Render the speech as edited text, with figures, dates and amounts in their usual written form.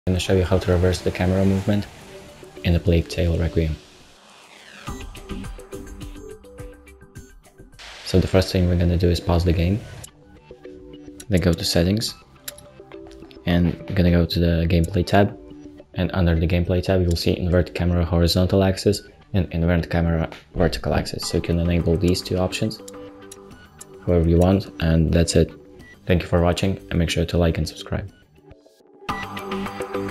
I'm going to show you how to reverse the camera movement in the Plague Tale Requiem. So the first thing we're going to do is pause the game, then go to settings, and we're going to go to the gameplay tab, and under the gameplay tab you will see invert camera horizontal axis and invert camera vertical axis. So you can enable these two options however you want, and that's it. Thank you for watching, and make sure to like and subscribe.